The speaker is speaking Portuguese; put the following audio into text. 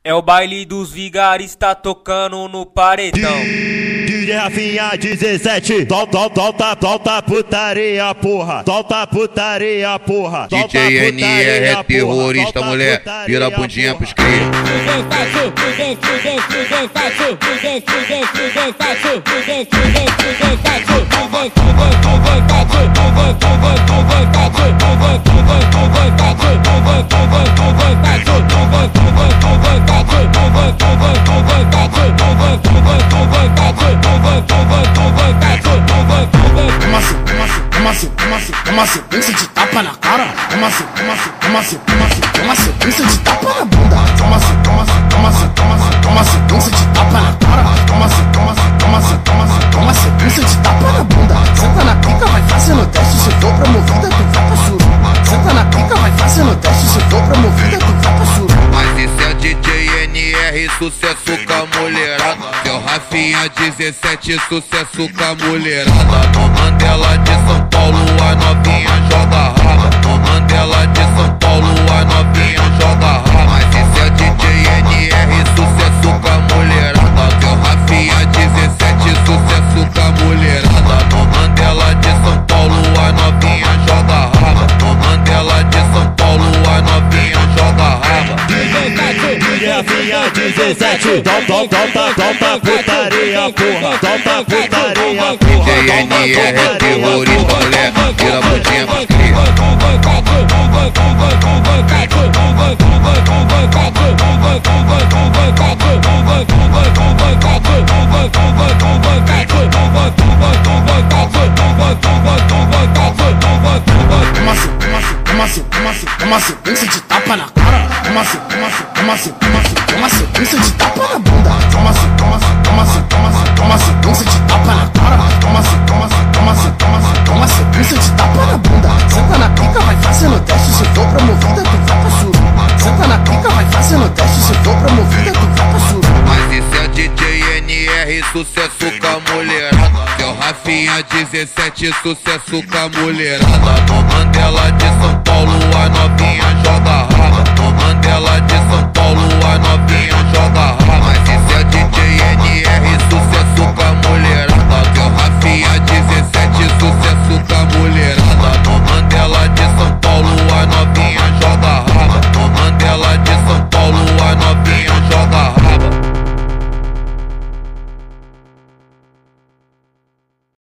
É o baile dos vigarista tocando no paredão. DJ Rafinha 17, solta putaria, porra. Solta putaria, porra. DJ NR é terrorista, mulher. Vira a bundinha pros cria. Uma sequência de tapa na cara. Uma sequência de tapa na bunda. Uma sequência de tapa na cara. Uma sequência de tapa na bunda. Senta na pica, vai fazendo teste. Se for promovida, tu vai pra suruba. Senta na pica, vai fazendo teste. Se for promovida, tu vai pra suruba. Mas esse é DJ NR, sucesso com a mulherada. Seu Rafinha 17, sucesso com a mulherada. No Mandela de São Paulo, a novinha joga raba. No Mandela de São Paulo, a novinha joga raba. Mas esse é DJ NR, sucesso com a mulherada. Seu Rafinha 17, sucesso com a mulherada. No Mandela de São Paulo, a novinha joga raba. No Mandela de São Paulo, a novinha joga raba. DJ Rafinha 17, solta putaria, porra. Solta putaria, porra. DJ NR é terrorista, mulher. Vira a bundinha pros cria. Uma sequência de tapa na cara. Uma sequência de tapa na bunda. Uma sequência de tapa na cara. Uma sequência de tapa na bunda. Senta na pica, vai fazendo teste. Se for promovida, tu vai pra suruba. Senta na pica, vai fazendo teste. Se for promovida, tu vai pra suruba. Mas esse é DJ NR, sucesso com a mulherada. Seu Rafinha 17, sucesso com a mulherada. No Mandela